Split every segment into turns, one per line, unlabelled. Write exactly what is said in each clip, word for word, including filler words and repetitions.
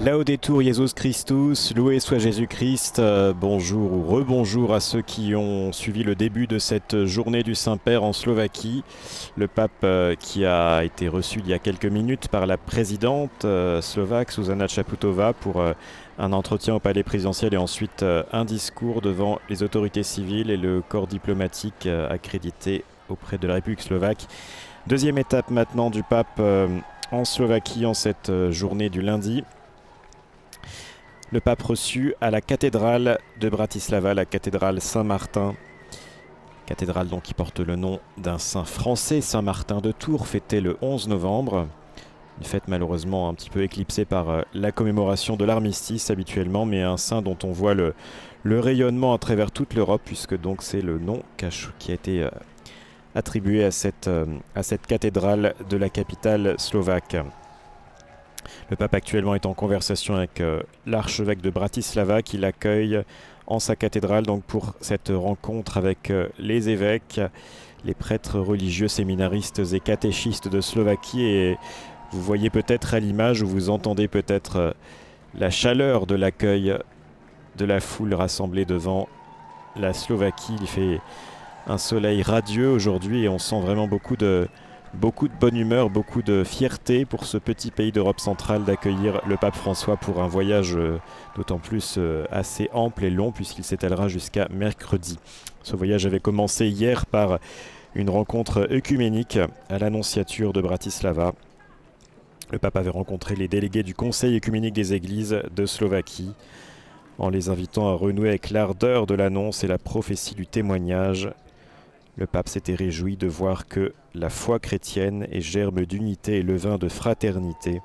Laudetur Jesus Christus, loué soit Jésus-Christ. Euh, bonjour ou rebonjour à ceux qui ont suivi le début de cette journée du Saint-Père en Slovaquie. Le pape euh, qui a été reçu il y a quelques minutes par la présidente euh, slovaque Zuzana Čaputová pour euh, un entretien au palais présidentiel et ensuite euh, un discours devant les autorités civiles et le corps diplomatique euh, accrédité auprès de la République slovaque. Deuxième étape maintenant du pape euh, en Slovaquie en cette euh, journée du lundi. Le pape reçu à la cathédrale de Bratislava, la cathédrale Saint-Martin. Cathédrale donc qui porte le nom d'un saint français, Saint-Martin de Tours, fêté le onze novembre. Une fête malheureusement un petit peu éclipsée par la commémoration de l'armistice habituellement, mais un saint dont on voit le, le rayonnement à travers toute l'Europe, puisque donc c'est le nom qui a été attribué à cette, à cette cathédrale de la capitale slovaque. Le pape actuellement est en conversation avec euh, l'archevêque de Bratislava qui l'accueille en sa cathédrale donc pour cette rencontre avec euh, les évêques, les prêtres religieux, séminaristes et catéchistes de Slovaquie. Et vous voyez peut-être à l'image ou vous entendez peut-être euh, la chaleur de l'accueil de la foule rassemblée devant la Slovaquie. Il fait un soleil radieux aujourd'hui et on sent vraiment beaucoup de... Beaucoup de bonne humeur, beaucoup de fierté pour ce petit pays d'Europe centrale d'accueillir le pape François pour un voyage euh, d'autant plus euh, assez ample et long puisqu'il s'étalera jusqu'à mercredi. Ce voyage avait commencé hier par une rencontre œcuménique à l'annonciature de Bratislava. Le pape avait rencontré les délégués du Conseil œcuménique des églises de Slovaquie en les invitant à renouer avec l'ardeur de l'annonce et la prophétie du témoignage. Le pape s'était réjoui de voir que la foi chrétienne est germe d'unité et levain de fraternité.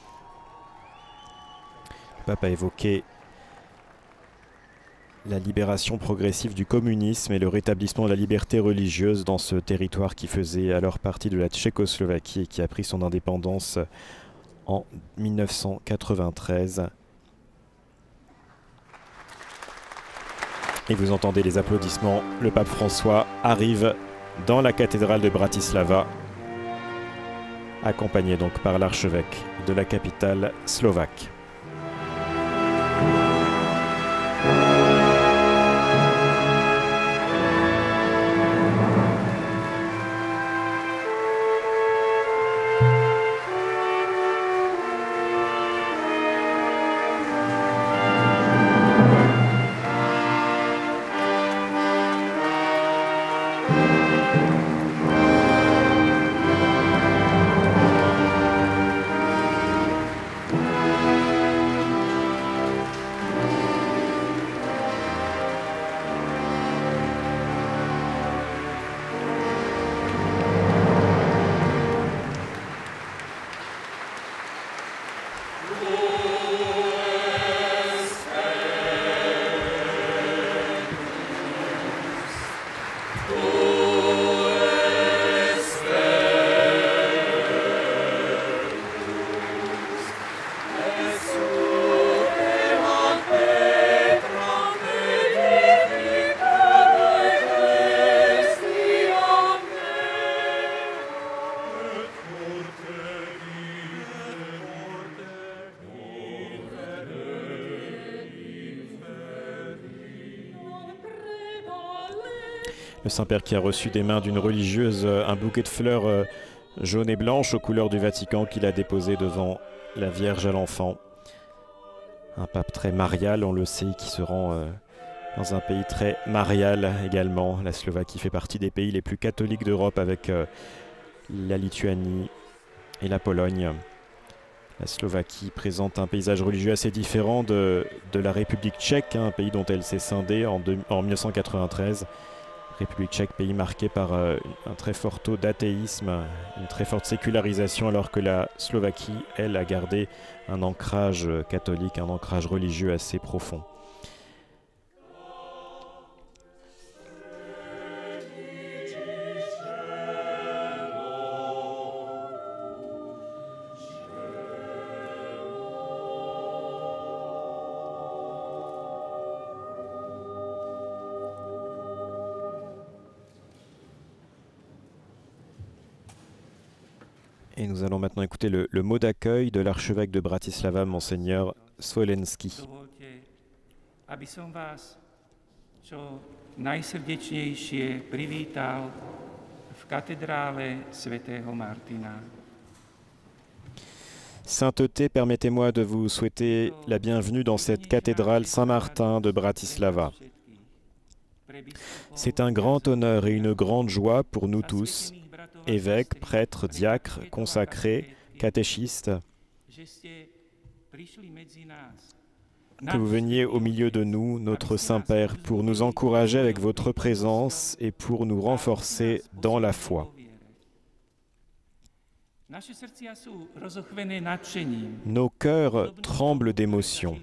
Le pape a évoqué la libération progressive du communisme et le rétablissement de la liberté religieuse dans ce territoire qui faisait alors partie de la Tchécoslovaquie et qui a pris son indépendance en mille neuf cent quatre-vingt-treize. Et vous entendez les applaudissements. Le pape François arrive dans la cathédrale de Bratislava, accompagné donc par l'archevêque de la capitale slovaque. Le Saint-Père qui a reçu des mains d'une religieuse un bouquet de fleurs euh, jaunes et blanches aux couleurs du Vatican qu'il a déposé devant la Vierge à l'Enfant. Un pape très marial, on le sait, qui se rend euh, dans un pays très marial également. La Slovaquie fait partie des pays les plus catholiques d'Europe avec euh, la Lituanie et la Pologne. La Slovaquie présente un paysage religieux assez différent de, de la République tchèque, hein, un pays dont elle s'est scindée en, de, en mille neuf cent quatre-vingt-treize. République tchèque, pays marqué par euh, un très fort taux d'athéisme, une très forte sécularisation, alors que la Slovaquie, elle, a gardé un ancrage catholique, un ancrage religieux assez profond. Et nous allons maintenant écouter le, le mot d'accueil de l'archevêque de Bratislava, Monseigneur Svolenský.
Dovolte, aby som vás čo najsrdečnejšie privítal v katedrále svätého Martina.
Sainteté, permettez-moi de vous souhaiter la bienvenue dans cette cathédrale Saint-Martin de Bratislava. C'est un grand honneur et une grande joie pour nous tous, évêques, prêtres, diacres, consacrés, catéchistes, que vous veniez au milieu de nous, notre Saint-Père, pour nous encourager avec votre présence et pour nous renforcer dans la foi. Nos cœurs tremblent d'émotion,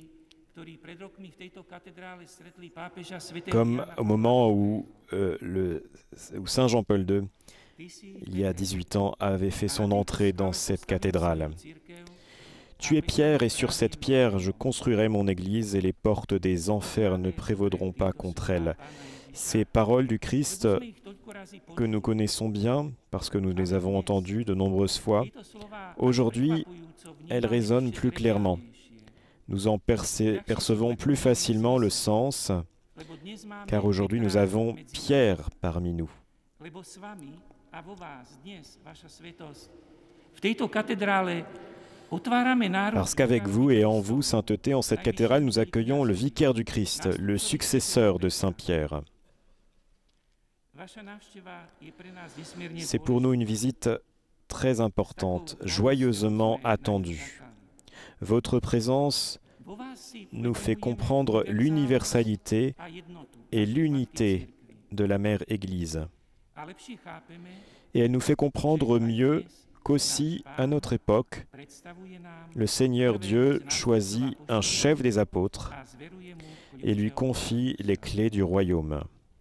comme au moment où, euh, le, où Saint Jean-Paul deux, il y a dix-huit ans, avait fait son entrée dans cette cathédrale. Tu es pierre, et sur cette pierre je construirai mon église, et les portes des enfers ne prévaudront pas contre elle. Ces paroles du Christ que nous connaissons bien, parce que nous les avons entendues de nombreuses fois, aujourd'hui, elles résonnent plus clairement. Nous en perce- percevons plus facilement le sens, car aujourd'hui nous avons Pierre parmi nous. Parce qu'avec vous et en vous, sainteté, en cette cathédrale, nous accueillons le vicaire du Christ, le successeur de Saint Pierre. C'est pour nous une visite très importante, joyeusement attendue. Votre présence nous fait comprendre l'universalité et l'unité de la Mère Église. Et elle nous fait comprendre mieux qu'aussi, à notre époque, le Seigneur Dieu choisit un chef des apôtres et lui confie les clés du royaume.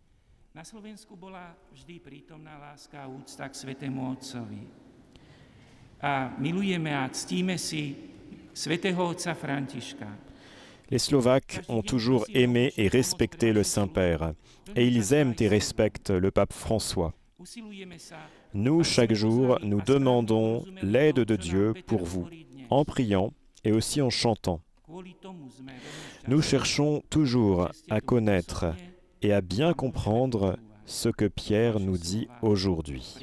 Les Slovaques ont toujours aimé et respecté le Saint-Père, et ils aiment et respectent le pape François. Nous, chaque jour, nous demandons l'aide de Dieu pour vous, en priant et aussi en chantant. Nous cherchons toujours à connaître et à bien comprendre ce que Pierre nous dit aujourd'hui.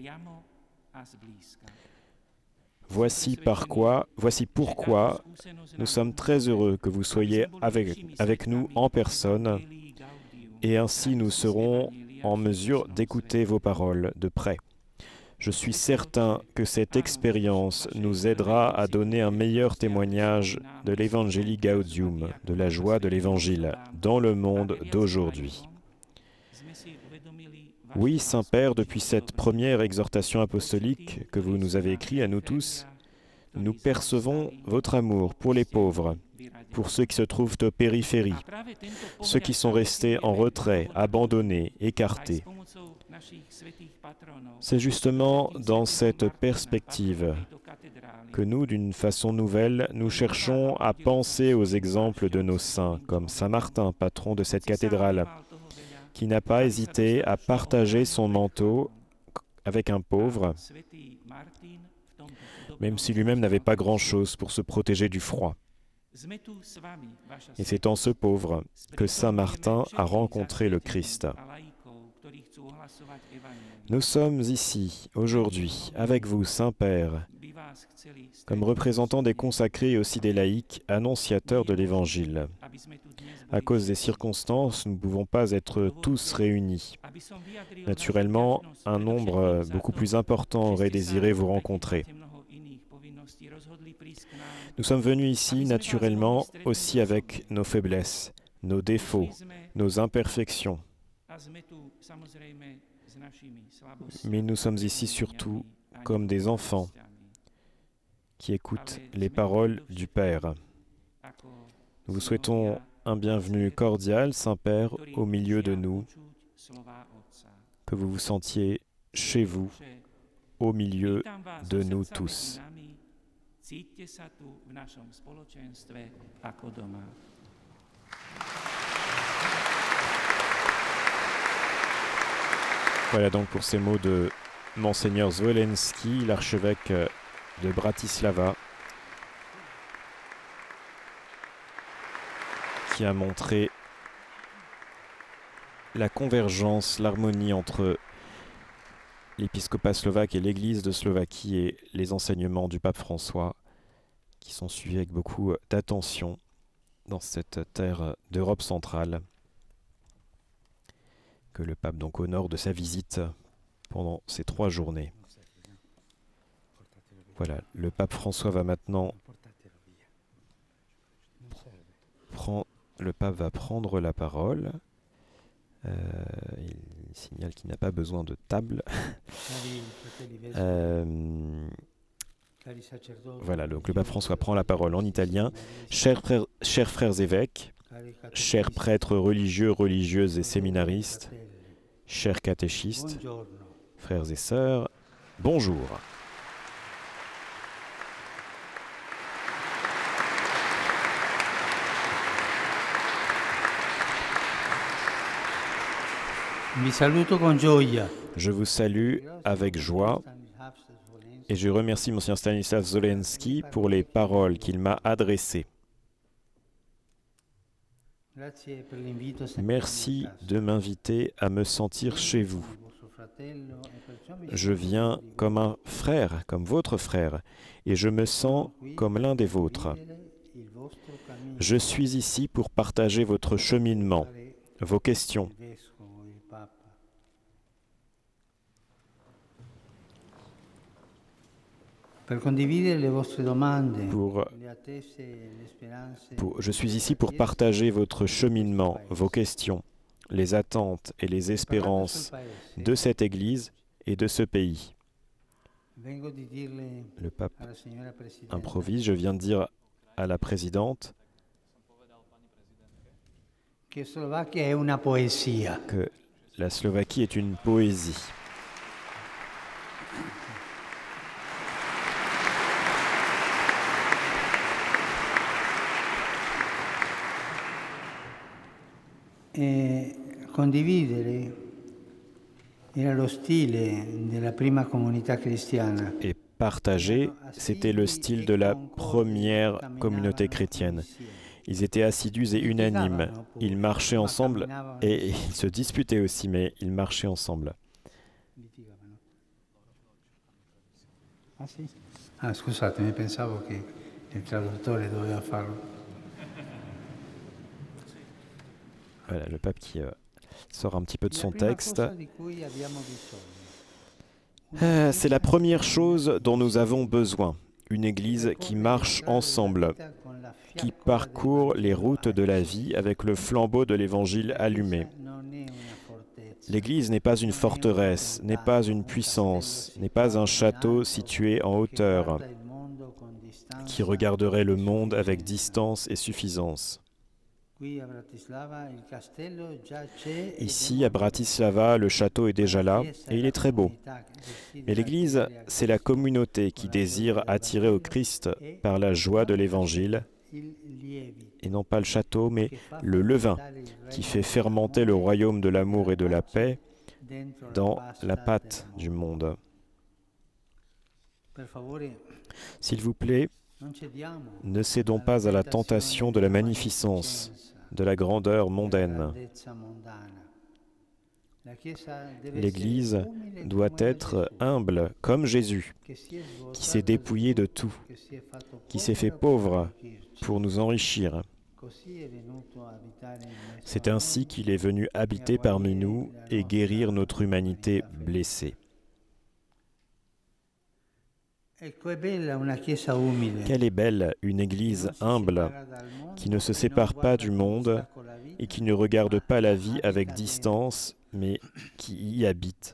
Voici par quoi, voici pourquoi nous sommes très heureux que vous soyez avec, avec nous en personne, et ainsi nous serons en mesure d'écouter vos paroles de près. Je suis certain que cette expérience nous aidera à donner un meilleur témoignage de l'Evangelii Gaudium, de la joie de l'Évangile, dans le monde d'aujourd'hui. Oui, Saint-Père, depuis cette première exhortation apostolique que vous nous avez écrite à nous tous, nous percevons votre amour pour les pauvres, pour ceux qui se trouvent aux périphéries, ceux qui sont restés en retrait, abandonnés, écartés. C'est justement dans cette perspective que nous, d'une façon nouvelle, nous cherchons à penser aux exemples de nos saints, comme Saint Martin, patron de cette cathédrale, qui n'a pas hésité à partager son manteau avec un pauvre, même si lui-même n'avait pas grand-chose pour se protéger du froid. Et c'est en ce pauvre que Saint Martin a rencontré le Christ. Nous sommes ici, aujourd'hui, avec vous, Saint-Père, comme représentants des consacrés et aussi des laïcs, annonciateurs de l'Évangile. À cause des circonstances, nous ne pouvons pas être tous réunis. Naturellement, un nombre beaucoup plus important aurait désiré vous rencontrer. Nous sommes venus ici, naturellement, aussi avec nos faiblesses, nos défauts, nos imperfections. Mais nous sommes ici surtout comme des enfants qui écoutent les paroles du Père. Nous vous souhaitons un bienvenu cordial, Saint-Père, au milieu de nous, que vous vous sentiez chez vous, au milieu de nous tous. Voilà donc pour ces mots de Monseigneur Svolenský, l'archevêque de Bratislava. qui a montré la convergence, l'harmonie entre l'épiscopat slovaque et l'Église de Slovaquie et les enseignements du pape François qui sont suivis avec beaucoup d'attention dans cette terre d'Europe centrale que le pape donc honore de sa visite pendant ces trois journées. Voilà, le pape François va maintenant prendre, le pape va prendre la parole. Euh, il signale qu'il n'a pas besoin de table. euh, voilà, donc le pape François prend la parole en italien. Chers frères, chers frères évêques, chers prêtres religieux, religieuses et séminaristes, chers catéchistes, frères et sœurs, bonjour. Je vous salue avec joie et je remercie Monseigneur Stanisław Żołęcki pour les paroles qu'il m'a adressées. Merci de m'inviter à me sentir chez vous. Je viens comme un frère, comme votre frère, et je me sens comme l'un des vôtres. Je suis ici pour partager votre cheminement, vos questions. Pour, pour, je suis ici pour partager votre cheminement, vos questions, les attentes et les espérances de cette Église et de ce pays. Le pape improvise, je viens de dire à la présidente que la Slovaquie est une poésie.
E condividere era lo stile della prima comunità cristiana.
Et partager, c'était le style de la première communauté chrétienne. Ils étaient assidus et unanimes. Ils marchaient ensemble et ils se disputaient aussi, mais ils marchaient ensemble.
Ah, sì? Ah, scusatemi, pensavo che il traduttore doveva farlo.
Voilà, le pape qui euh, sort un petit peu de son texte. Euh, c'est la première chose dont nous avons besoin. Une Église qui marche ensemble, qui parcourt les routes de la vie avec le flambeau de l'Évangile allumé. L'Église n'est pas une forteresse, n'est pas une puissance, n'est pas un château situé en hauteur, qui regarderait le monde avec distance et suffisance. Ici, à Bratislava, le château est déjà là et il est très beau. Mais l'Église, c'est la communauté qui désire attirer au Christ par la joie de l'Évangile, et non pas le château, mais le levain qui fait fermenter le royaume de l'amour et de la paix dans la pâte du monde. S'il vous plaît, ne cédons pas à la tentation de la magnificence, de la grandeur mondaine. L'Église doit être humble comme Jésus, qui s'est dépouillé de tout, qui s'est fait pauvre pour nous enrichir. C'est ainsi qu'il est venu habiter parmi nous et guérir notre humanité blessée. Quelle est belle une Église humble, qui ne se sépare pas du monde et qui ne regarde pas la vie avec distance, mais qui y habite.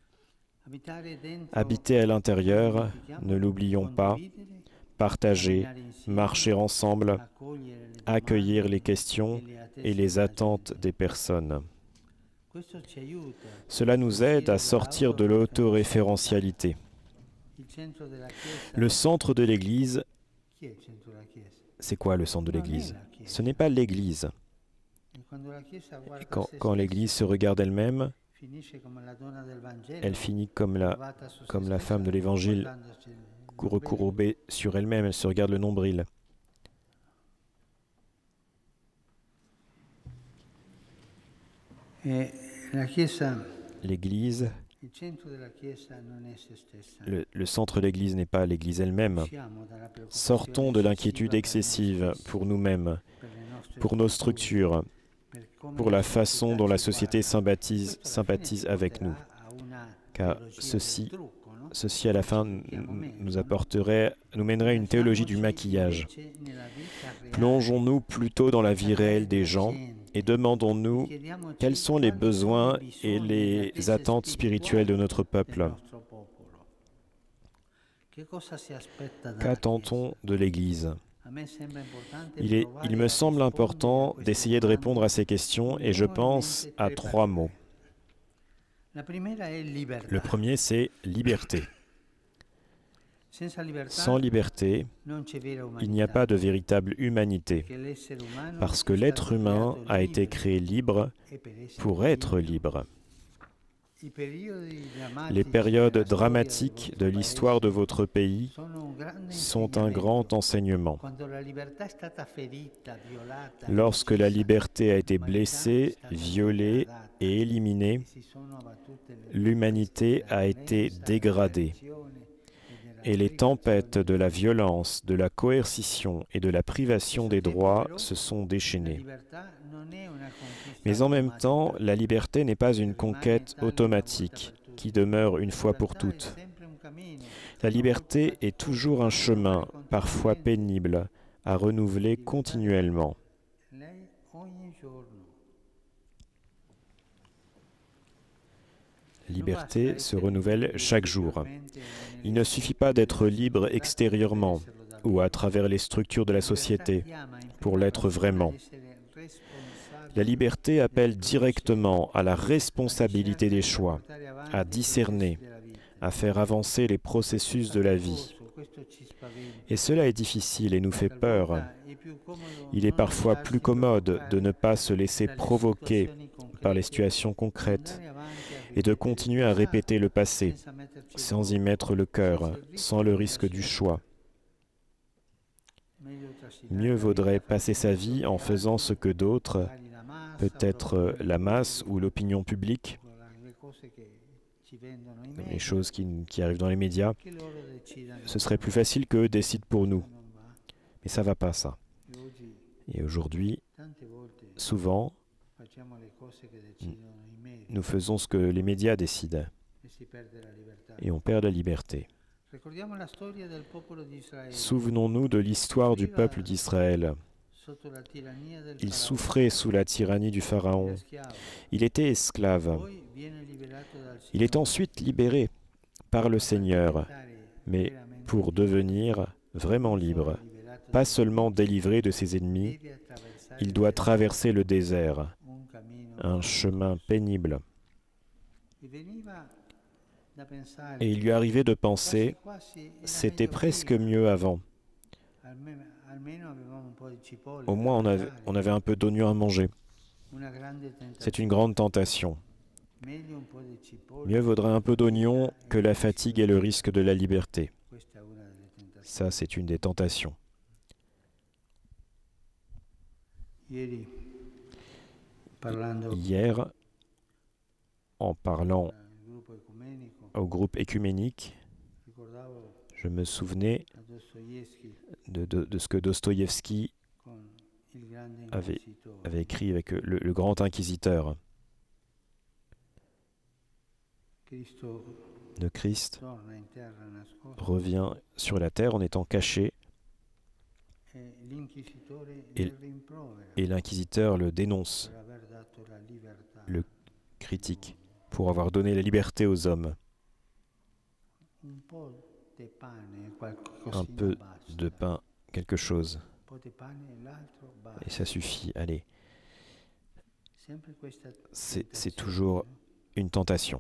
Habiter à l'intérieur, ne l'oublions pas, partager, marcher ensemble, accueillir les questions et les attentes des personnes. Cela nous aide à sortir de l'autoréférentialité. Le centre de l'Église, c'est quoi le centre de l'Église? Ce n'est pas l'Église. Quand, quand l'Église se regarde elle-même, elle finit comme la, comme la femme de l'Évangile, recourbée sur elle-même, elle se regarde le nombril.
E la Chiesa,
L'Église,
il centro della Chiesa non è se stessa.
le, le centre de l'Église n'est pas l'Église elle-même.
Usciamo dalla preoccupazione
Sortons de l'inquiétude
eccessiva
excessive
per noi stessi,
pour nous-mêmes,
per le nostre
pour nos
strutture,
structures,
per come
pour la
la
façon
società
dont la
ci
société
guarda.
sympathise,
Questo alla fine
sympathise
ci
avec nous.
porterà a una
Car
teologia del
ceci,
trucco, no?
ceci à la fin n-
Ci
n-
meno,
nous
no?
apporterait, nous mènerait à une théologie du maquillage.
Invece nella vita reale,
Plongeons-nous plutôt dans la vie réelle des gens et demandons-nous
chiediamoci
quels sont les
quali
besoins
sono i
et
bisogni, le
les
attese
attentes spirituelles de notre
spirituali
peuple.
del nostro popolo. Che cosa si aspetta dalla
Qu'attend-on
Chiesa?
de l'Église?
A me sembra importante
Il, est-
provare
il me
a
semble
rispondere
important
a queste
d'essayer de répondre à
domande
ces questions et je
con
pense
brevemente
à
tre
trois
parole.
mots.
La primera è libertà.
Le premier, c'est liberté.
Senza libertà
Sans liberté,
non c'è vera
il n'y a pas de véritable humanité,
perché l'essere umano
parce que
è
l'être
stato
humain
creato
a été
libero
créé libre
e per essere
pour être
libero.
libre.
I periodi drammatici
Les périodes
della storia
dramatiques
del
de
vostro
l'histoire de
paese
votre pays
sono un grande
sont un
insegnamento.
grand enseignement.
Quando la libertà è stata ferita, violata,
Lorsque la
uccisa,
liberté a été
l'umanità è
blessée,
stata
violée
degradata
et éliminée,
e si sono abbattute le
l'humanité
tempeste della
a été
violenza, della
dégradée.
repressione e della
Et les tempêtes
privazione
de la violence, de la coercition et de la privation des droits se sont
La
déchaînées.
libertà non è una conquista
Mais en même
automatica.
temps, la liberté n'est pas une conquête automatique qui demeure une fois pour
La libertà è
toutes.
sempre un cammino,
La liberté est toujours un chemin, parfois pénible, à renouveler continuellement.
lei ogni giorno.
La liberté se renouvelle chaque jour. Il ne suffit pas d'être libre extérieurement ou à travers les structures de la société pour l'être vraiment. La liberté appelle directement à la responsabilité des choix, à discerner, à faire avancer les processus de la vie. Et cela est difficile et nous fait peur. Il est parfois plus commode de ne pas se laisser provoquer par les situations concrètes et de continuer à répéter le passé, sans y mettre le cœur, sans le risque du choix. Mieux vaudrait passer sa vie en faisant ce que d'autres, peut-être la masse ou l'opinion publique, les choses qui, qui arrivent dans les médias, ce serait plus facile qu'eux décident pour nous. Mais ça ne va pas, ça. Et aujourd'hui, souvent, nous faisons ce que les médias décident et on perd la liberté. Souvenons-nous de l'histoire du peuple d'Israël. Il souffrait sous la tyrannie du Pharaon. Il était esclave. Il est ensuite libéré par le Seigneur, mais pour devenir vraiment libre, pas seulement délivré de ses ennemis, il doit traverser le désert, un chemin pénible. Et il lui arrivait de penser, c'était presque mieux avant. Au moins on avait, on avait un peu d'oignons à manger. C'est une grande tentation. Mieux vaudrait un peu d'oignon que la fatigue et le risque de la liberté. Ça, c'est une des tentations. Hier, en parlant au groupe écuménique, je me souvenais de, de, de ce que Dostoïevski avait, avait écrit avec le, le grand inquisiteur. Le Christ revient sur la terre en étant caché et, et l'inquisiteur le dénonce, le critique, pour avoir donné la liberté aux hommes. Un peu de pain, quelque chose. Et ça suffit, allez. C'est, c'est toujours une tentation.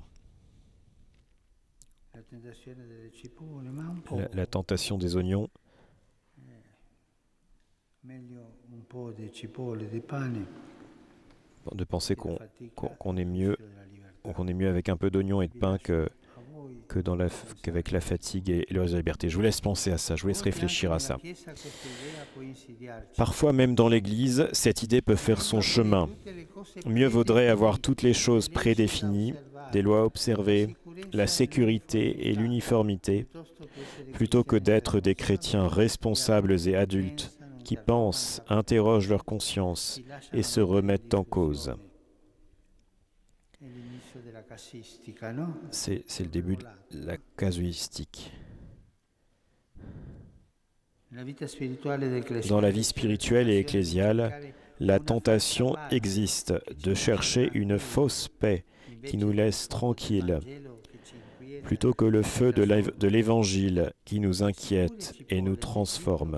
La, la tentation des oignons. De penser qu'on, qu'on, qu'on est mieux, qu'on est mieux avec un peu d'oignons et de pain que, que dans la, qu'avec la fatigue et le la liberté. Je vous laisse penser à ça, je vous laisse réfléchir à ça. Parfois, même dans l'Église, cette idée peut faire son chemin. Mieux vaudrait avoir toutes les choses prédéfinies, des lois observées, la sécurité et l'uniformité, plutôt que d'être des chrétiens responsables et adultes qui pensent, interrogent leur conscience et se remettent en cause. C'est le début de la casuistique. Dans la vie spirituelle et ecclésiale, la tentation existe de chercher une fausse paix qui nous laisse tranquilles, plutôt que le feu de l'Évangile qui nous inquiète et nous transforme.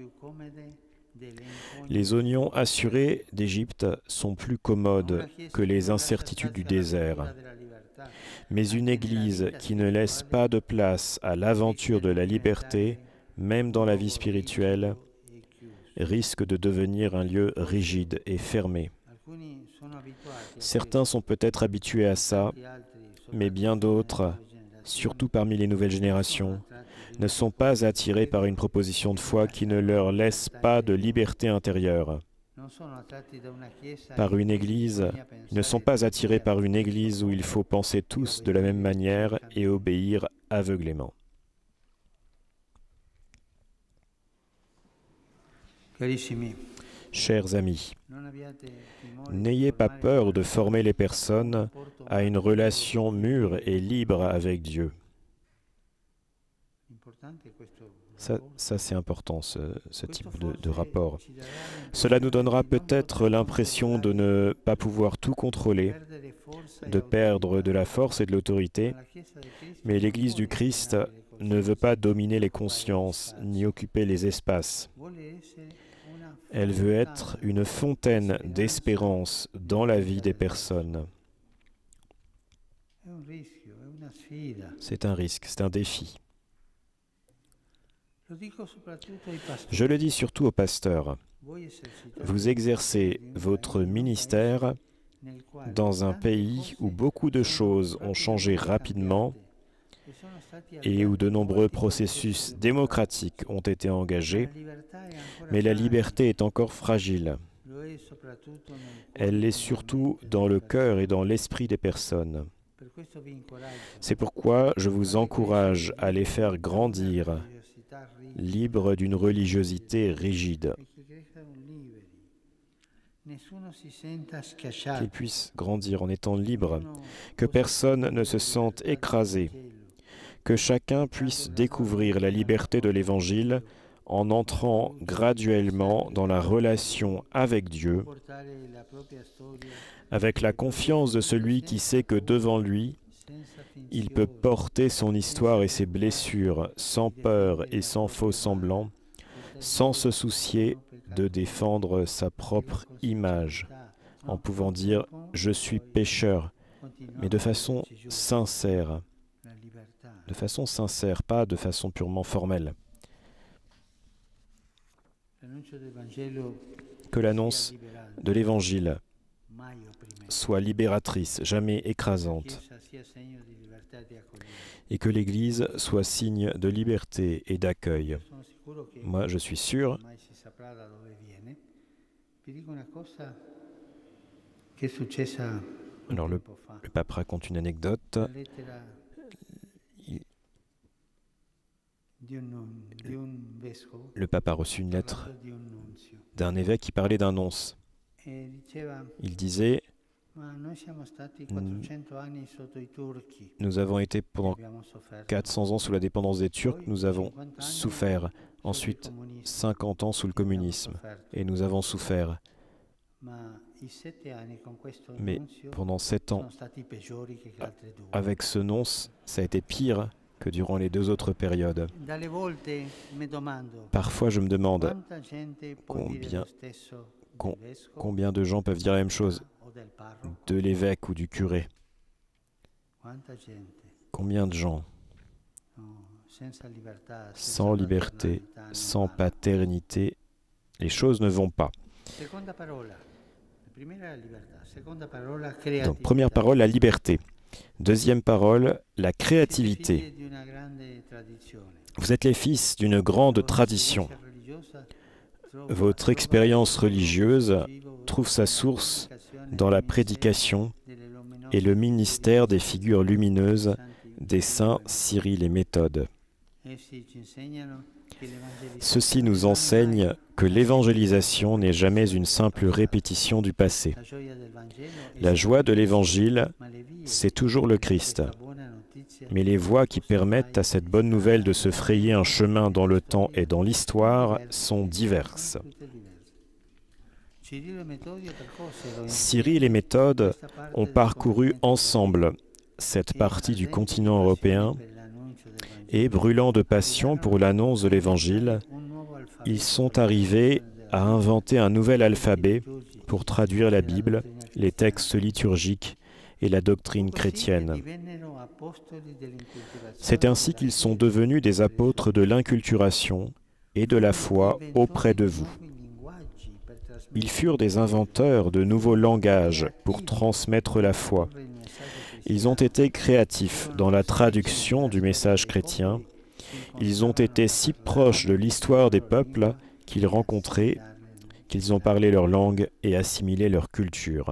Les oignons assurés d'Égypte sont plus commodes que les incertitudes du désert. Mais une Église qui ne laisse pas de place à l'aventure de la liberté, même dans la vie spirituelle, risque de devenir un lieu rigide et fermé. Certains sont peut-être habitués à ça, mais bien d'autres, surtout parmi les nouvelles générations, ne sont pas attirés par une proposition de foi qui ne leur laisse pas de liberté intérieure. Par une Église, ils ne sont pas attirés par une Église où il faut penser tous de la même manière et obéir aveuglément. Chers amis, n'ayez pas peur de former les personnes à une relation mûre et libre avec Dieu. Ça, ça c'est important, ce, ce type de, de rapport. Cela nous donnera peut-être l'impression de ne pas pouvoir tout contrôler, de perdre de la force et de l'autorité, mais l'Église du Christ ne veut pas dominer les consciences, ni occuper les espaces. Elle veut être une fontaine d'espérance dans la vie des personnes. C'est un risque, c'est un défi. Je le dis surtout aux pasteurs. Vous exercez votre ministère dans un pays où beaucoup de choses ont changé rapidement et où de nombreux processus démocratiques ont été engagés, mais la liberté est encore fragile. Elle l'est surtout dans le cœur et dans l'esprit des personnes. C'est pourquoi je vous encourage à les faire grandir, libres d'une religiosité rigide. Qu'ils puissent grandir en étant libres, que personne ne se sente écrasé, que chacun puisse découvrir la liberté de l'Évangile en entrant graduellement dans la relation avec Dieu, avec la confiance de celui qui sait que devant lui, il peut porter son histoire et ses blessures sans peur et sans faux semblant, sans se soucier de défendre sa propre image, en pouvant dire « je suis pécheur », mais de façon sincère, de façon sincère, pas de façon purement formelle. Que l'annonce de l'Évangile soit libératrice, jamais écrasante, et que l'Église soit signe de liberté et d'accueil. Moi, je suis sûr Alors le, le pape raconte une anecdote. Il, le pape a reçu une lettre d'un évêque qui parlait d'un nonce. Il disait « Nous avons été pendant quatre cents ans sous la dépendance des Turcs, nous avons souffert. Ensuite, cinquante ans sous le communisme, et nous avons souffert. Mais pendant sept ans, avec ce nonce, ça a été pire que durant les deux autres périodes. Parfois, je me demande combien, com, combien de gens peuvent dire la même chose de l'évêque ou du curé. Combien de gens, sans liberté, sans paternité, les choses ne vont pas. Donc, première parole, la liberté. Deuxième parole, la créativité. Vous êtes les fils d'une grande tradition. Votre expérience religieuse trouve sa source dans la prédication et le ministère des figures lumineuses des saints Cyril et Méthode. Ceux-ci nous enseignent que l'évangélisation n'est jamais une simple répétition du passé. La joie de l'Évangile, c'est toujours le Christ. Mais les voies qui permettent à cette bonne nouvelle de se frayer un chemin dans le temps et dans l'histoire sont diverses. Cyril et Méthode ont parcouru ensemble cette partie du continent européen et, brûlant de passion pour l'annonce de l'Évangile, ils sont arrivés à inventer un nouvel alphabet pour traduire la Bible, les textes liturgiques et la doctrine chrétienne. C'est ainsi qu'ils sont devenus des apôtres de l'inculturation et de la foi auprès de vous. Ils furent des inventeurs de nouveaux langages pour transmettre la foi. Ils ont été créatifs dans la traduction du message chrétien. Ils ont été si proches de l'histoire des peuples qu'ils rencontraient, qu'ils ont parlé leur langue et assimilé leur culture.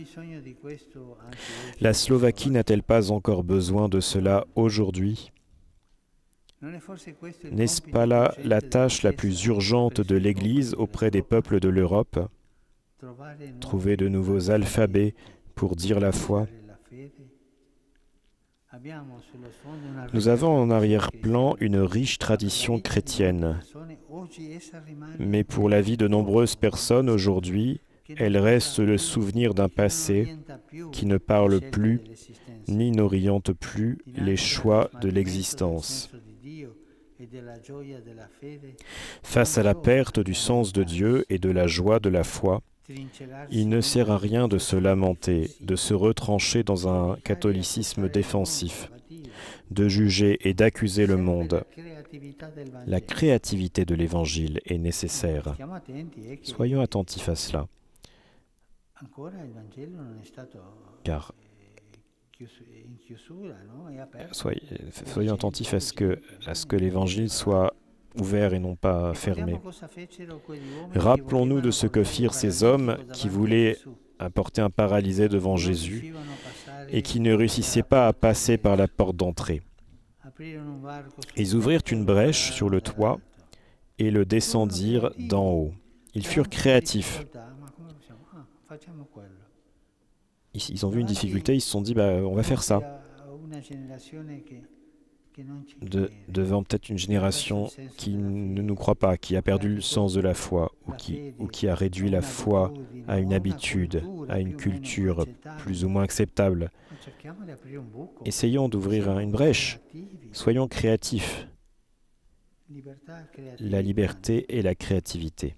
La Slovaquie n'a-t-elle pas encore besoin de cela aujourd'hui ? N'est-ce pas là la tâche la plus urgente de l'Église auprès des peuples de l'Europe ? Trouver de nouveaux alphabets pour dire la foi. Nous avons en arrière-plan une riche tradition chrétienne, mais pour la vie de nombreuses personnes aujourd'hui, elle reste le souvenir d'un passé qui ne parle plus ni n'oriente plus les choix de l'existence. Face à la perte du sens de Dieu et de la joie de la foi, il ne sert à rien de se lamenter, de se retrancher dans un catholicisme défensif, de juger et d'accuser le monde. La créativité de l'Évangile est nécessaire. Soyons attentifs à cela, car soyez, soyons attentifs à ce que, à ce que l'Évangile soit ouvert et non pas fermé. Rappelons-nous de ce que firent ces hommes qui voulaient apporter un paralysé devant Jésus et qui ne réussissaient pas à passer par la porte d'entrée. Ils ouvrirent une brèche sur le toit et le descendirent d'en haut. Ils furent créatifs. Ils ont vu une difficulté, ils se sont dit bah, on va faire ça. De, devant peut-être une génération qui ne nous croit pas, qui a perdu le sens de la foi, ou qui, ou qui a réduit la foi à une habitude, à une culture plus ou moins acceptable. Essayons d'ouvrir une brèche. Soyons créatifs. La liberté et la créativité.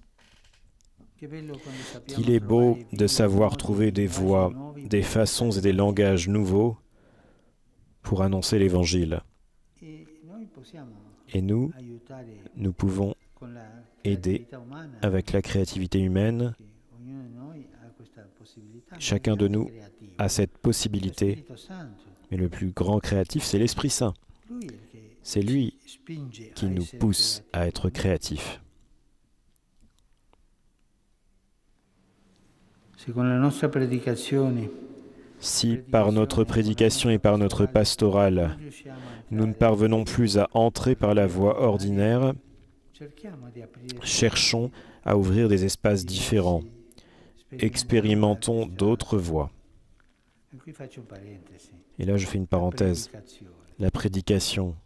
Qu'il est beau de savoir trouver des voies, des façons et des langages nouveaux pour annoncer l'Évangile. Et nous, nous pouvons aider avec la créativité humaine. Chacun de nous a cette possibilité, mais le plus grand créatif, c'est l'Esprit Saint. C'est lui qui nous pousse à être créatifs. Si, par notre prédication et par notre pastorale, nous ne parvenons plus à entrer par la voie ordinaire, cherchons à ouvrir des espaces différents. Expérimentons d'autres voies. Et là, je fais une parenthèse. La prédication.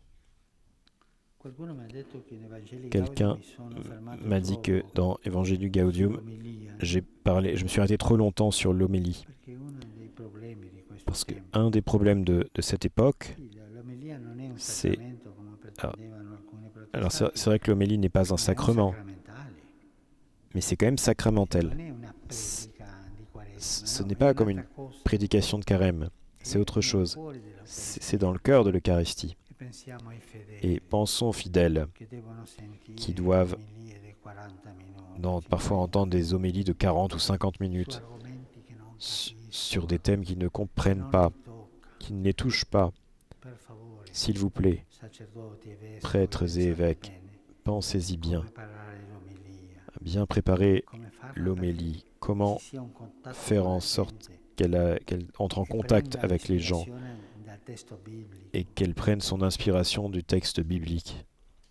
Quelqu'un m'a dit que dans Evangelii Gaudium, j'ai parlé, je me suis arrêté trop longtemps sur l'homélie. Parce qu'un des problèmes de, de cette époque, c'est... Alors, alors c'est, c'est vrai que l'homélie n'est pas un sacrement, mais c'est quand même sacramentel. C'est, ce n'est pas comme une prédication de carême, c'est autre chose. C'est, c'est dans le cœur de l'Eucharistie. Et pensons aux fidèles qui doivent dans, parfois entendre des homélies de quarante ou cinquante minutes sur des thèmes qu'ils ne comprennent pas, qui ne les touche pas. S'il vous plaît, prêtres et évêques, pensez-y bien, bien préparer l'homélie, comment faire en sorte qu'elle qu'elle entre en contact avec les gens et qu'elle prenne son inspiration du texte biblique.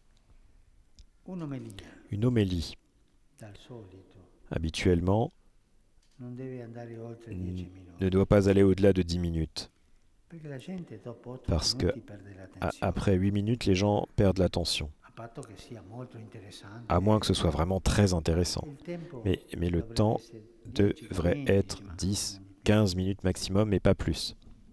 Une homélie, habituellement, ne doit pas aller au-delà de dix minutes. Parce que après huit minutes, les gens perdent l'attention. À moins que ce soit vraiment très intéressant. Mais, mais le temps devrait être dix, quinze minutes maximum, mais pas plus.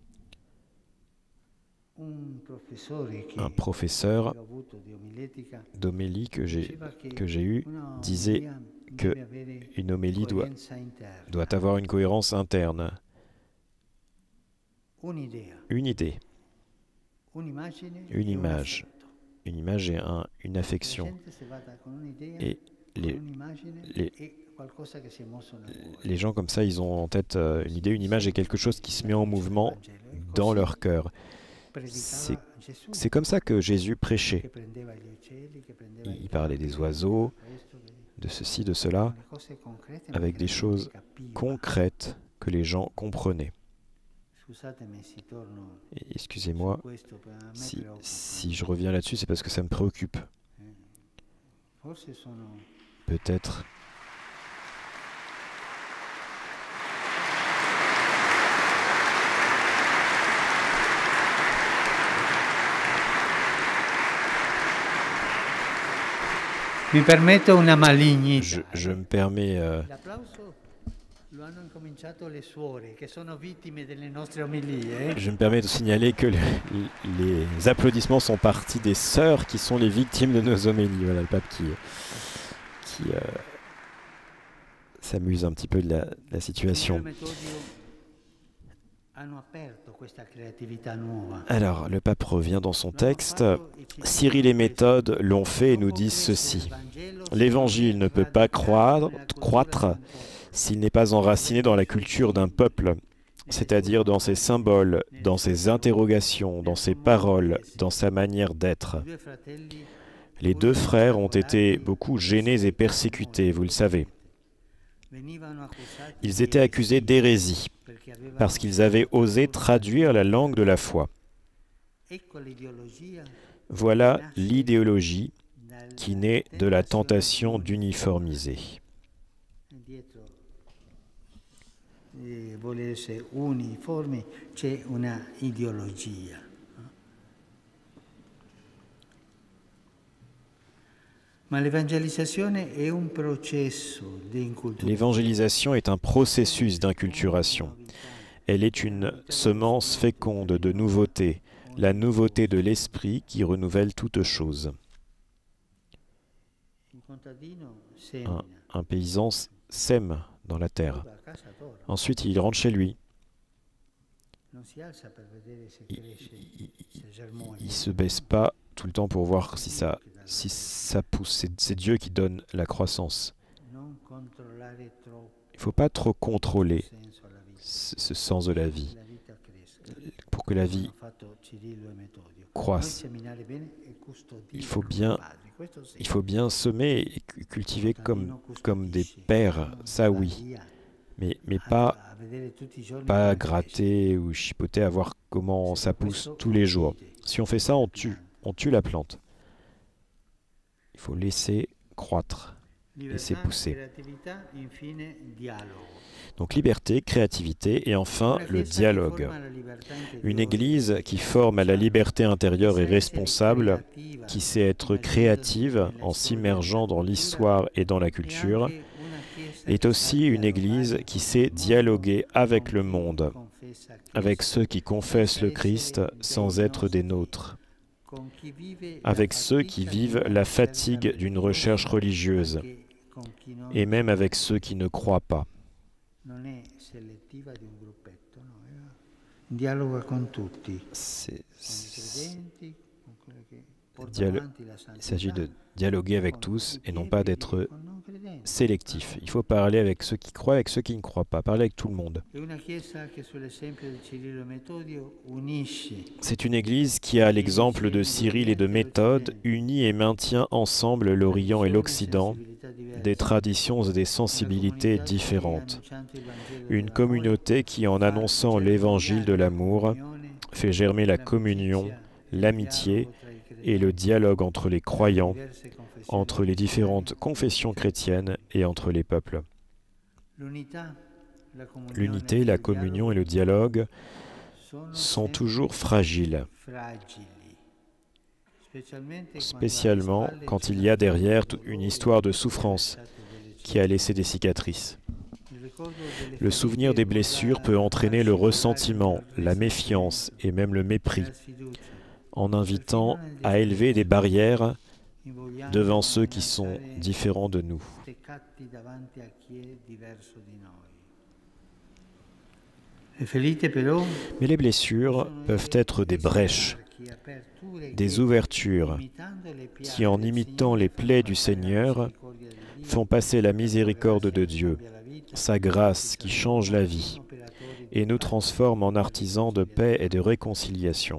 Un professeur d'homélie que j'ai que j'ai eu disait qu'une homélie doit, doit avoir une cohérence interne. Une idée, une image, une image et un, une affection. Et les, les, les gens comme ça, ils ont en tête une idée, une image et quelque chose qui se met en mouvement dans leur cœur. C'est comme ça que Jésus prêchait. Il parlait des oiseaux, de ceci, de cela, avec des choses concrètes que les gens comprenaient. Excusez-moi, si, si je reviens là-dessus, c'est parce que ça me préoccupe. Peut-être.
Mi permetto una malignità.
Je, je me permets... Euh, Je me permets de signaler que le, les applaudissements sont partis des sœurs qui sont les victimes de nos homélies. Voilà le pape qui, qui euh, s'amuse un petit peu de la, de la situation. Alors, le pape revient dans son texte. Cyril et Méthode l'ont fait et nous disent ceci. L'Évangile ne peut pas croître, croître s'il n'est pas enraciné dans la culture d'un peuple, c'est-à-dire dans ses symboles, dans ses interrogations, dans ses paroles, dans sa manière d'être. Les deux frères ont été beaucoup gênés et persécutés, vous le savez. Ils étaient accusés d'hérésie, parce qu'ils avaient osé traduire la langue de la foi. Voilà l'idéologie qui naît de la tentation d'uniformiser. L'évangélisation est un processus d'inculturation. Elle est une semence féconde de nouveauté, la nouveauté de l'esprit qui renouvelle toute chose. Un, un paysan sème dans la terre. Ensuite, il rentre chez lui. Il ne se baisse pas tout le temps pour voir si ça, si ça pousse. C'est Dieu qui donne la croissance. Il ne faut pas trop contrôler ce, ce sens de la vie pour que la vie croisse. Il faut bien, il faut bien semer et cultiver comme, comme des pères, ça oui. Mais, mais pas, pas gratter ou chipoter à voir comment ça pousse tous les jours. Si on fait ça, on tue, on tue la plante. Il faut laisser croître, laisser pousser. Donc liberté, créativité et enfin le dialogue. Une église qui forme à la liberté intérieure et responsable, qui sait être créative en s'immergeant dans l'histoire et dans la culture, est aussi une église qui sait dialoguer avec le monde, avec ceux qui confessent le Christ sans être des nôtres, avec ceux qui vivent la fatigue d'une recherche religieuse, et même avec ceux qui ne croient pas. dialo- il s'agit de dialoguer avec tous et non pas d'être sélectif. Il faut parler avec ceux qui croient et avec ceux qui ne croient pas. Parler avec tout le monde. C'est une église qui, à l'exemple de Cyril et de Méthode, unit et maintient ensemble l'Orient et l'Occident, des traditions et des sensibilités différentes. Une communauté qui, en annonçant l'évangile de l'amour, fait germer la communion, l'amitié et le dialogue entre les croyants, entre les différentes confessions chrétiennes et entre les peuples. L'unité, la communion et le dialogue sont toujours fragiles, spécialement quand il y a derrière une histoire de souffrance qui a laissé des cicatrices. Le souvenir des blessures peut entraîner le ressentiment, la méfiance et même le mépris, en invitant à élever des barrières devant ceux qui sont différents de nous. Mais les blessures peuvent être des brèches, des ouvertures qui, en imitant les plaies du Seigneur, font passer la miséricorde de Dieu, sa grâce qui change la vie et nous transforme en artisans de paix et de réconciliation.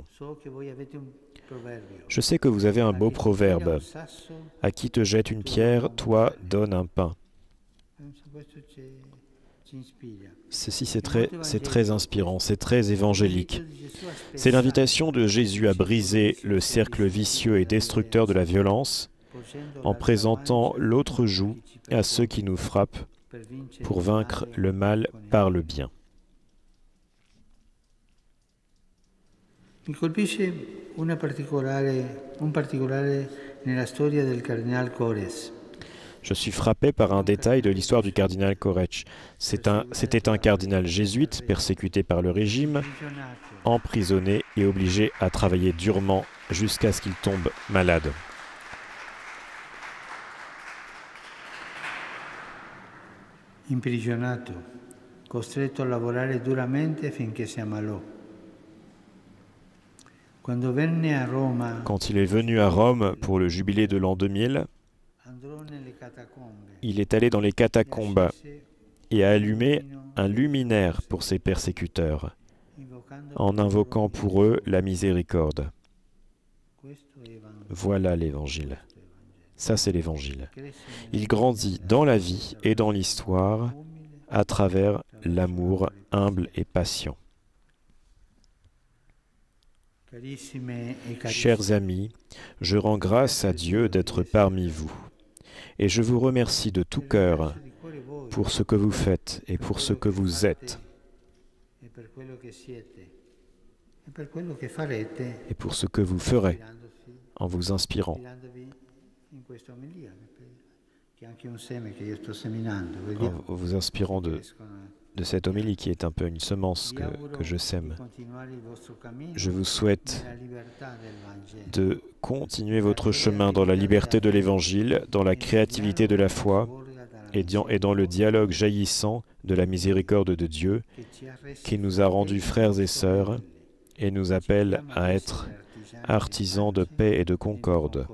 Je sais que vous avez un beau proverbe. À qui te jette une pierre, toi donne un pain. Ceci, c'est très, c'est très inspirant, c'est très évangélique. C'est l'invitation de Jésus à briser le cercle vicieux et destructeur de la violence en présentant l'autre joue à ceux qui nous frappent pour vaincre le mal par le bien.
Mi colpisce una particolare, un particolare nella storia del cardinal Cores.
Je suis frappé par un détail de l'histoire du cardinal Koresh. C'est un, c'était un cardinal jésuite persécuté par le régime, emprisonné et obligé à travailler durement jusqu'à ce qu'il tombe malade.
Imprigionato, costretto a lavorare duramente finché si ammalò. Quando venne a Roma,
Quand il est venu à Rome pour le jubilé de l'an deux mille, il est allé dans les catacombes et a allumé un luminaire pour ses persécuteurs, en invoquant pour eux la miséricorde. Voilà l'Évangile. Ça, c'est l'Évangile. Il grandit dans la vie et dans l'histoire à travers l'amour humble et patient. Chers amis, je rends grâce à Dieu d'être parmi vous. Et je vous remercie de tout cœur pour ce que vous faites et pour ce que vous êtes. Et pour ce que vous ferez en vous inspirant. En vous inspirant de, de cette homélie qui est un peu une semence que, que je sème. Je vous souhaite de continuer votre chemin dans la liberté de l'Évangile, dans la créativité de la foi et dans, et dans le dialogue jaillissant de la miséricorde de Dieu qui nous a rendus frères et sœurs et nous appelle à être artisans de paix et de concorde.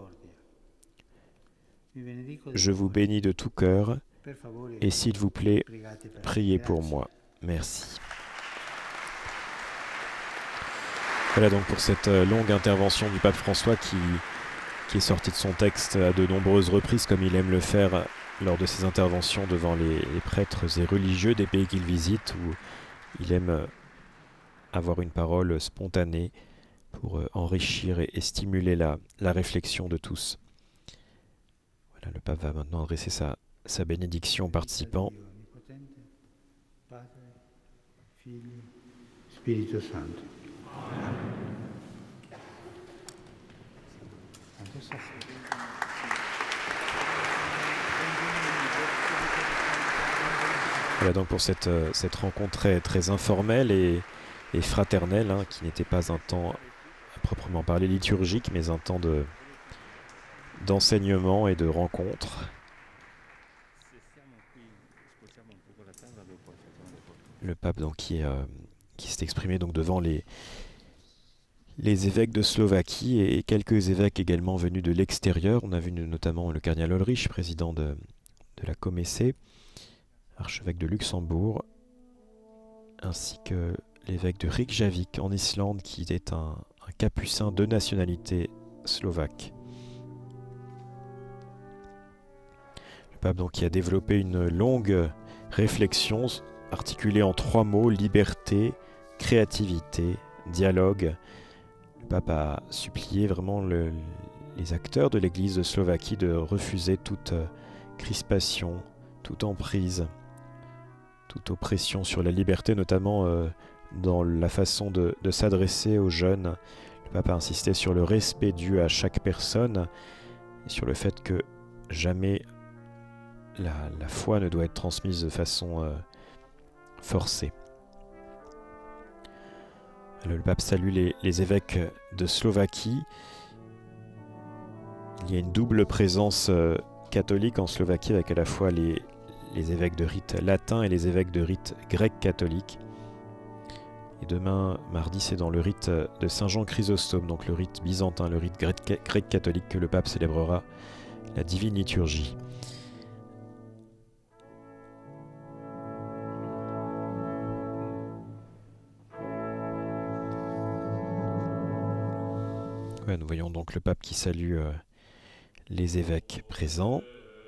Je vous bénis de tout cœur et s'il vous plaît, priez pour moi. Merci. Voilà donc pour cette longue intervention du pape François qui, qui est sorti de son texte à de nombreuses reprises, comme il aime le faire lors de ses interventions devant les, les prêtres et religieux des pays qu'il visite, où il aime avoir une parole spontanée pour enrichir et, et stimuler la, la réflexion de tous. Voilà, le pape va maintenant adresser sa, sa bénédiction aux participants.
Spirito Santo.
Voilà donc pour cette, cette rencontre très, très informelle et, et fraternelle, hein, qui n'était pas un temps à proprement parler liturgique, mais un temps de, d'enseignement et de rencontre. Le pape donc qui, euh, qui s'est exprimé donc devant les, les évêques de Slovaquie et quelques évêques également venus de l'extérieur. On a vu notamment le cardinal Ulrich, président de, de la Comessé, archevêque de Luxembourg, ainsi que l'évêque de Reykjavik en Islande, qui est un, un capucin de nationalité slovaque. Le pape donc qui a développé une longue réflexion articulée en trois mots: liberté, créativité, dialogue. Le pape a supplié vraiment le, les acteurs de l'Église de Slovaquie de refuser toute crispation, toute emprise, toute oppression sur la liberté, notamment euh, dans la façon de, de s'adresser aux jeunes. Le pape a insisté sur le respect dû à chaque personne et sur le fait que jamais la, la foi ne doit être transmise de façon euh, forcée. Alors, le pape salue les, les évêques de Slovaquie. Il y a une double présence euh, catholique en Slovaquie, avec à la fois les, les évêques de rite latin et les évêques de rite grec catholique. Et demain, mardi, c'est dans le rite de Saint Jean Chrysostome, donc le rite byzantin, le rite grec, grec catholique, que le pape célébrera la divine liturgie. Ouais, nous voyons donc le pape qui salue euh, les évêques présents.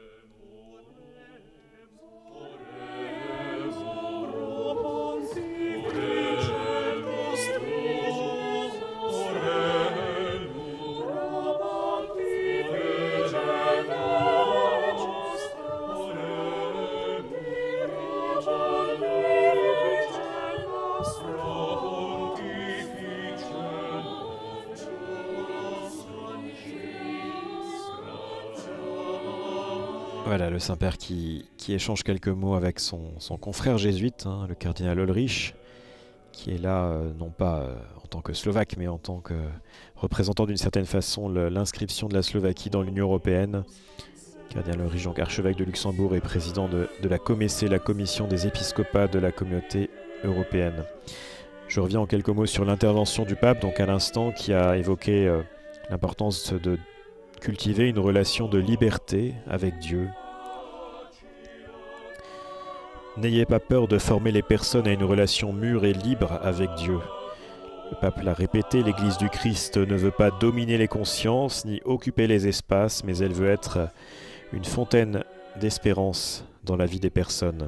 Voilà, le Saint-Père qui, qui échange quelques mots avec son, son confrère jésuite, hein, le cardinal Ulrich, qui est là, euh, non pas euh, en tant que Slovaque, mais en tant que représentant d'une certaine façon l'inscription de la Slovaquie dans l'Union européenne. Cardinal Ulrich, donc archevêque de Luxembourg et président de, de la Comessé, la commission des épiscopats de la communauté européenne. Je reviens en quelques mots sur l'intervention du pape, donc à l'instant, qui a évoqué euh, l'importance de cultiver une relation de liberté avec Dieu. N'ayez pas peur de former les personnes à une relation mûre et libre avec Dieu. Le pape l'a répété, l'Église du Christ ne veut pas dominer les consciences ni occuper les espaces, mais elle veut être une fontaine d'espérance dans la vie des personnes.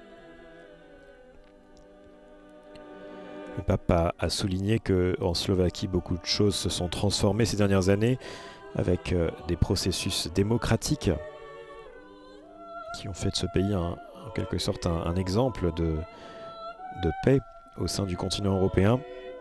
Le pape a, a souligné qu'en Slovaquie, beaucoup de choses se sont transformées ces dernières années, avec euh, des processus démocratiques qui ont fait de ce pays un, en quelque sorte un, un exemple de, de paix au sein du continent européen.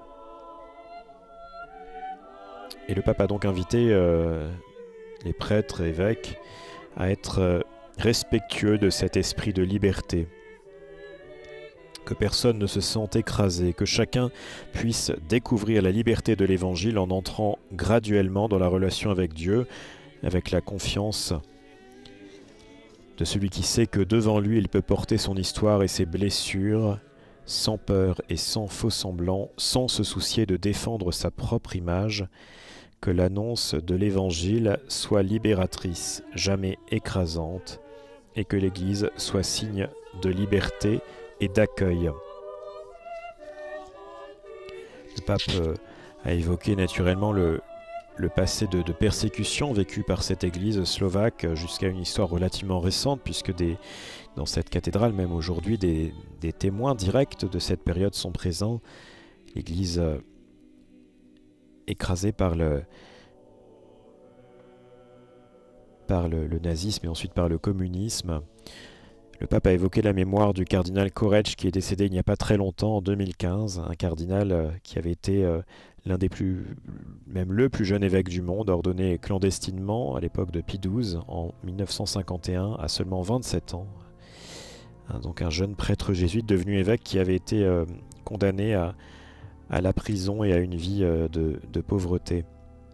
Et le pape a donc invité euh, les prêtres et évêques à être euh, respectueux de cet esprit de liberté, que personne ne se sente écrasé, que chacun puisse découvrir la liberté de l'Évangile en entrant graduellement dans la relation avec Dieu, avec la confiance de celui qui sait que devant lui il peut porter son histoire et ses blessures, sans peur et sans faux semblant, sans se soucier de défendre sa propre image, que l'annonce de l'Évangile soit libératrice, jamais écrasante, et que l'Église soit signe de liberté et d'accueil. Le pape euh, a évoqué naturellement le, le passé de, de persécution vécu par cette église slovaque jusqu'à une histoire relativement récente, puisque des, dans cette cathédrale, même aujourd'hui, des, des témoins directs de cette période sont présents. L'église euh, écrasée par le, par le, le nazisme et ensuite par le communisme. Le pape a évoqué la mémoire du cardinal Koretsch, qui est décédé il n'y a pas très longtemps, en deux mille quinze, un cardinal euh, qui avait été euh, l'un des plus, même le plus jeune évêque du monde, ordonné clandestinement à l'époque de Pie douze, en mille neuf cent cinquante et un, à seulement vingt-sept ans. Hein, donc un jeune prêtre jésuite devenu évêque qui avait été euh, condamné à, à la prison et à une vie euh, de, de pauvreté.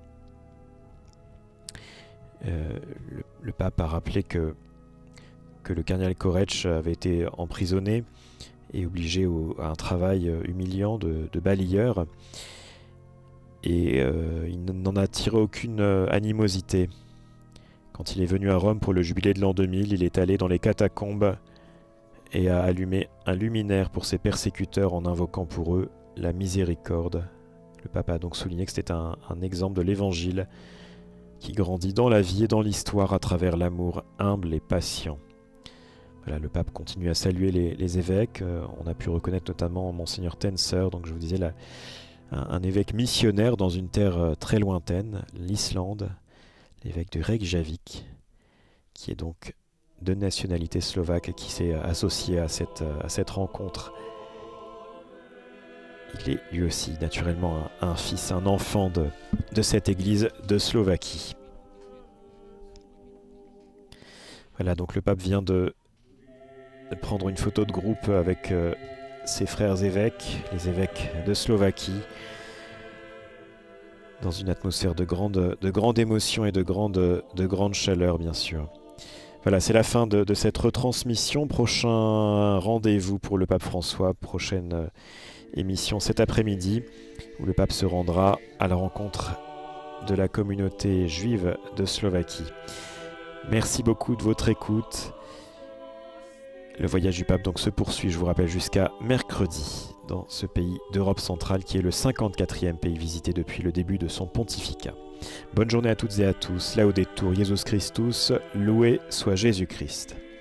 Euh, le, le pape a rappelé que que le cardinal Koretsch avait été emprisonné et obligé au, à un travail humiliant de, de balayeur. et euh, il n'en a tiré aucune euh, animosité. Quand il est venu à Rome pour le jubilé de l'an deux mille, il est allé dans les catacombes et a allumé un luminaire pour ses persécuteurs en invoquant pour eux la miséricorde. Le pape a donc souligné que c'était un, un exemple de l'évangile qui grandit dans la vie et dans l'histoire à travers l'amour humble et patient. Voilà, le pape continue à saluer les, les évêques. Euh, on a pu reconnaître notamment Monseigneur Tenser, donc je vous disais, la, un, un évêque missionnaire dans une terre euh, très lointaine, l'Islande, l'évêque de Reykjavik, qui est donc de nationalité slovaque, qui s'est associé à cette, à cette rencontre. Il est lui aussi naturellement un, un fils, un enfant de, de cette église de Slovaquie. Voilà, donc le pape vient de, de prendre une photo de groupe avec euh, ses frères évêques, les évêques de Slovaquie, dans une atmosphère de grande, de grande émotion et de grande, de grande chaleur, bien sûr. Voilà, c'est la fin de, de cette retransmission. Prochain rendez-vous pour le pape François, prochaine euh, émission cet après-midi, où le pape se rendra à la rencontre de la communauté juive de Slovaquie. Merci beaucoup de votre écoute. Le voyage du pape donc se poursuit, je vous rappelle, jusqu'à mercredi dans ce pays d'Europe centrale qui est le cinquante-quatrième pays visité depuis le début de son pontificat. Bonne journée à toutes et à tous. Laudetur Jesus Christus, loué soit Jésus-Christ.